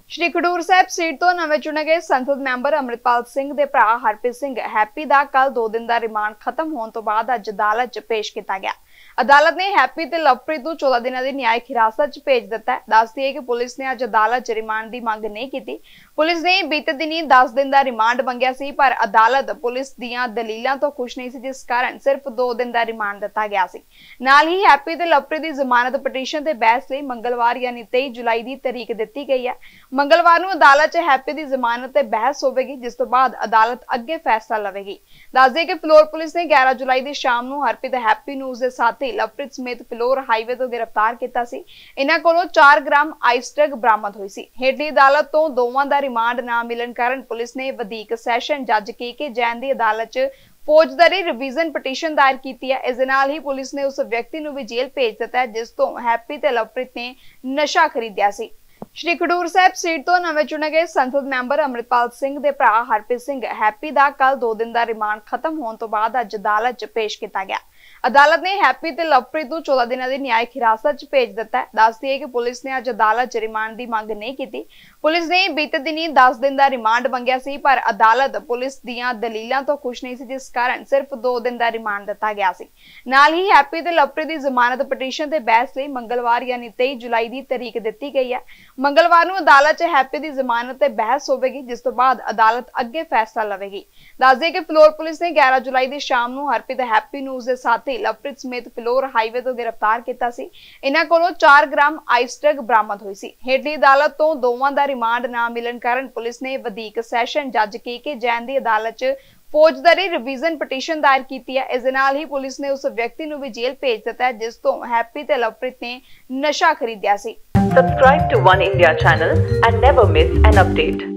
श्री खडूर साहब सीट तो नवे चुने गए संसद मैंबर अमृतपाल सिंह के भरा हरप्रीत सिंह हैप्पी का कल 2 दिन का रिमांड खत्म होने तो बाद अज अदालत च पेश किया गया। अदालत ने हैप्पी ते लवप्रीत को 14 दिनों की न्यायिक हिरासत च भेज दिता है। दस दिए कि पुलिस ने अज अदालत च रिमांड की मांग नहीं की। पुलिस ने बीते दिनी 10 दिन का रिमांड मंगया सी, पर अदालत पुलिस दीयां दलीलां तो खुश नहीं सी, जिस कारण सिर्फ 2 दिन का रिमांड दिता गया सी। नाल ही हैप्पी ते लवप्रीत की जमानत पटीशन ते बहस लई मंगलवार यानी 23 जुलाई की तारीख दी गई है। मंगलवार को अदालत च हैप्पी की जमानत ते बहस होगी, जिस तो बाद अदालत अगे फैसला लवेगी। दस दिए कि फ्लोर पुलिस ने 11 जुलाई की शाम को हरप्रीत हैप्पी नूं उसदे साथी लवप्रीत समेत फ्लोर हाईवे तो गिरफ्तार किया सी। इन्हां कोलों 4 ग्राम आइस ड्रग बरामद हुई सी। हेठली अदालत तो दोवां दा रिमांड ना मिलण कारण पुलिस ने वधीक सैशन जज के जैन की अदालत च फौजदारी रिवीजन पटीशन दायर की है। इस दे नाल ही पुलिस ने उस व्यक्ति नूं भी जेल भेज दिता है जिस तो हैप्पी ते लवप्रीत ने नशा खरीदिया सी। श्री खडूर साहब सीट तो नवे चुने गए संसद मैंबर अमृतपाल सिंह के भरा हरप्रीत सिंह हैप्पी का कल 2 दिन का रिमांड खत्म होने तो बाद अज अदालत च पेश किया गया। अदालत ने हैप्पी ते लवप्रीत को 14 दिनों की न्यायिक हिरासत च भेज दिता है। दस दिए कि पुलिस ने अज अदालत च रिमांड की मांग नहीं की। पुलिस ने बीते दिनी 10 दिन का रिमांड मंगया सी, पर अदालत पुलिस दीयां दलीलां तो खुश नहीं सी, जिस कारण सिर्फ 2 दिन का रिमांड दिता गया सी। नाल ही हैप्पी ते लवप्रीत की जमानत पटीशन ते बहस लई मंगलवार यानी 23 जुलाई की तारीख दी गई है। मंगलवार को अदालत च हैप्पी की जमानत ते बहस होगी, जिस तो बाद अदालत अगे फैसला लवेगी। दस दिए कि फ्लोर पुलिस ने 11 जुलाई की शाम को हरप्रीत हैप्पी नूं उसदे साथी लवप्रीत समेत फ्लोर हाईवे तो गिरफ्तार किया सी। इन्हां कोलों 4 ग्राम आइस ड्रग बरामद हुई सी। हेठली अदालत तो दोवां दा रिमांड ना मिलण कारण पुलिस ने वधीक सैशन जज के जैन की अदालत च फौजदारी रिवीजन पटीशन दायर की है। इस दे नाल ही पुलिस ने उस व्यक्ति नूं भी जेल भेज दिता है जिस तो हैप्पी ते लवप्रीत ने नशा खरीदिया सी। Subscribe to One India channel and never miss an update.